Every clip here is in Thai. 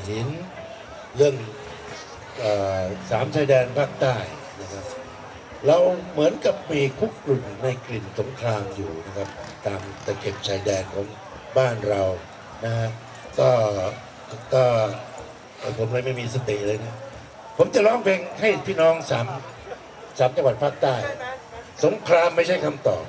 หินเรื่องสามชายแดนภาคใต้นะครับเราเหมือนกับมีคุกรุ่นในกลิ่นสงครามอยู่นะครับตามตะเข็บชายแดนของบ้านเรานะฮะก็ผมเลยไม่มีสติเลยนะผมจะร้องเพลงให้พี่น้องสามจังหวัดภาคใต้สงครามไม่ใช่คำตอบ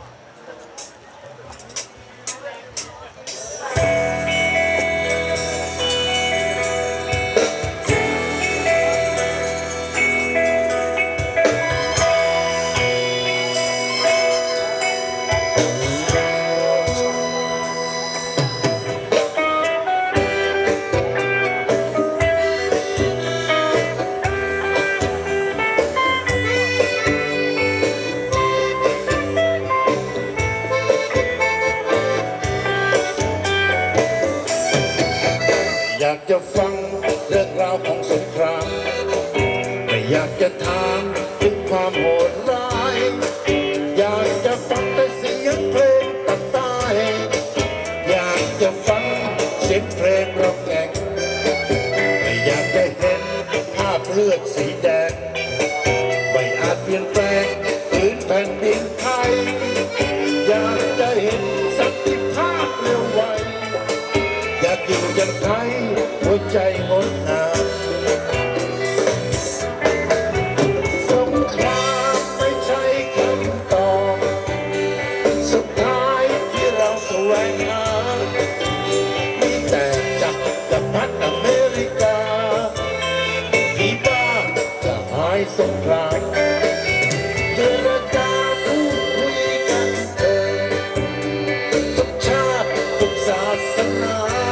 อยากจะฟังเรื่องราวของสงครามไม่อยากจะถามถึงความโหดร้ายอยากจะฟังแต่เสียงเพลงตัดใต้อยากจะฟังเสียงเพลงร้องแก่งไม่อยากจะเห็นภาพเลือดสีแดงไม่อาจเปลี่ยนแปลงพื้นแผ่นดินไทยอยากจะเห็นสันติภาพเร็วไวอยากอยู่อย่างไทยหัวใจงดงามสงครามไม่ใช่คำตอบสุดท้ายที่เราแสวงหามีแต่จักรพรรดิอเมริกาที่บ้าจะหายสงครามเจรจาพูดคุยกันเถิดทุกชาติทุกศาสนา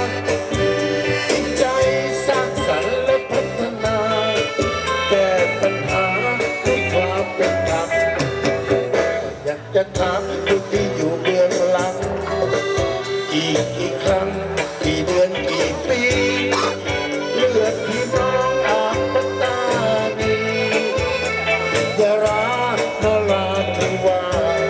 จะถามผู้ที่อยู่เบื้องหลังกี่ครั้งกี่เดือนกี่ปีเลือดพี่น้องอาบปัตตานียะรานราธิวา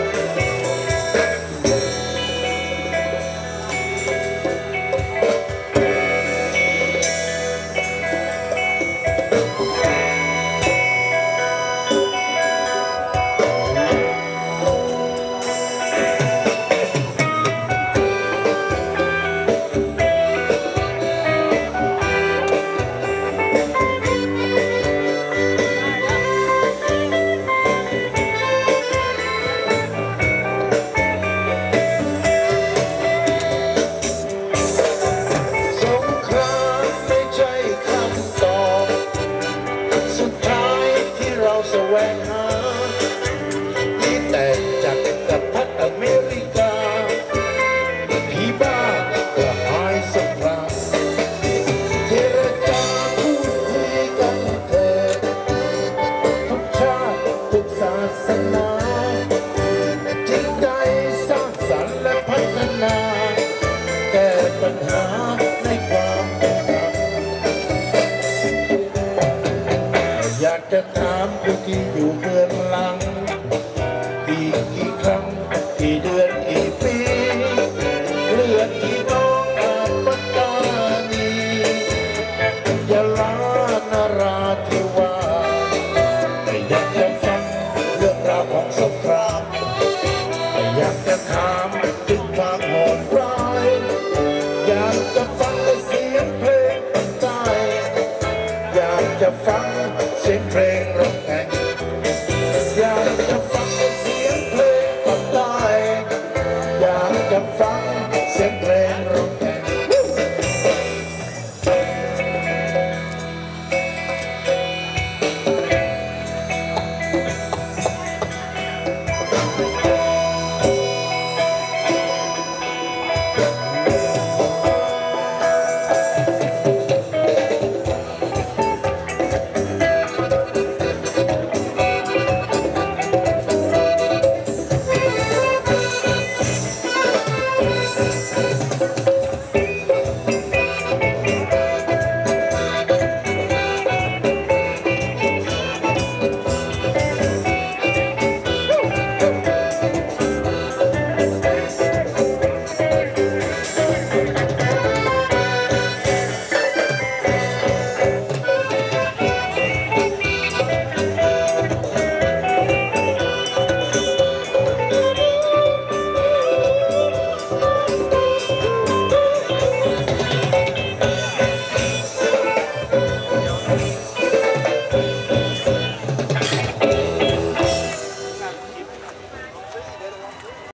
แสวงหาที่แต่จักรพรรดิอเมริกาที่บ้าก็หายสงครามเจรจาพูดคุยกันเถิดทุกชาติทุกศาสนาจริงใจสร้างสรรค์และพัฒนาแก้ปัญหาในความเป็นธรรมอยากจะถามผู้ที่อยู่เบื้องหลังกี่ครั้งกี่เดือนกี่ปีเลือดที่น้องอาบปัตตานียะลานราธิวาไม่อยากจะฟังเรื่องราวของสงครามไม่อยากจะถามถึงความโหดร้ายอยากจะฟังแต่เสียงเพลงใต้อยากจะฟัง